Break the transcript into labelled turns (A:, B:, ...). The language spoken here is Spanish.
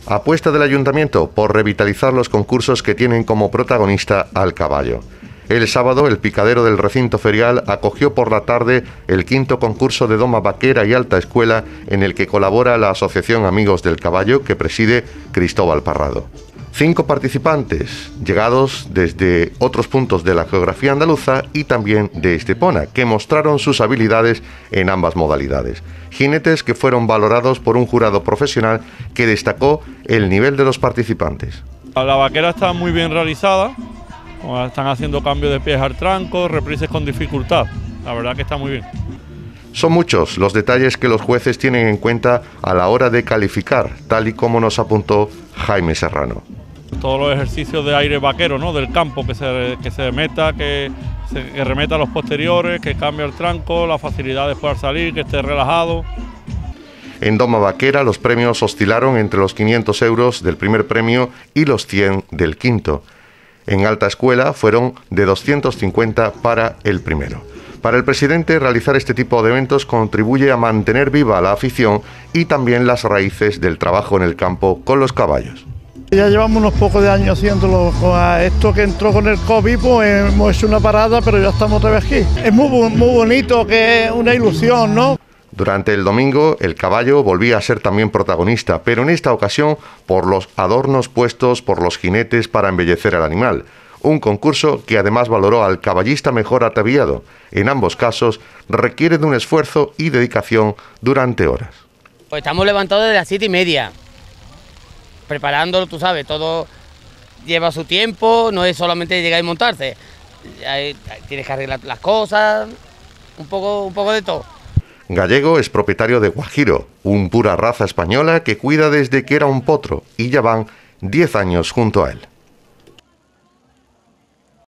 A: Apuesta del Ayuntamiento por revitalizar los concursos que tienen como protagonista al caballo. El sábado, el picadero del recinto ferial acogió por la tarde el 5º concurso de doma vaquera y alta escuela, en el que colabora la Asociación Amigos del Caballo, que preside Cristóbal Parrado. 5 participantes, llegados desde otros puntos de la geografía andaluza y también de Estepona, que mostraron sus habilidades en ambas modalidades. Jinetes que fueron valorados por un jurado profesional que destacó el nivel de los participantes.
B: La vaquera está muy bien realizada, están haciendo cambios de pies al tranco, reprises con dificultad, la verdad que está muy bien.
A: Son muchos los detalles que los jueces tienen en cuenta a la hora de calificar, tal y como nos apuntó Jaime Serrano.
B: Todos los ejercicios de aire vaquero, ¿no?, del campo, que se meta, que remeta a los posteriores, que cambie el tranco, la facilidad después al salir, que esté relajado.
A: En doma vaquera los premios oscilaron entre los 500 euros del primer premio y los 100 del quinto. En alta escuela fueron de 250 para el primero. Para el presidente, realizar este tipo de eventos contribuye a mantener viva la afición y también las raíces del trabajo en el campo con los caballos.
C: Ya llevamos unos pocos de años haciéndolo. A esto que entró con el COVID, pues hemos hecho una parada, pero ya estamos otra vez aquí. Es muy bonito, que es una ilusión, ¿no?
A: Durante el domingo, el caballo volvía a ser también protagonista, pero en esta ocasión por los adornos puestos por los jinetes para embellecer al animal. Un concurso que además valoró al caballista mejor ataviado. En ambos casos requiere de un esfuerzo y dedicación durante horas.
D: Pues estamos levantados desde las 7:30, preparándolo, tú sabes, todo lleva su tiempo, no es solamente llegar y montarse. Tienes que arreglar las cosas, un poco de todo.
A: Gallego es propietario de Guajiro, un pura raza española que cuida desde que era un potro, y ya van 10 años junto a él.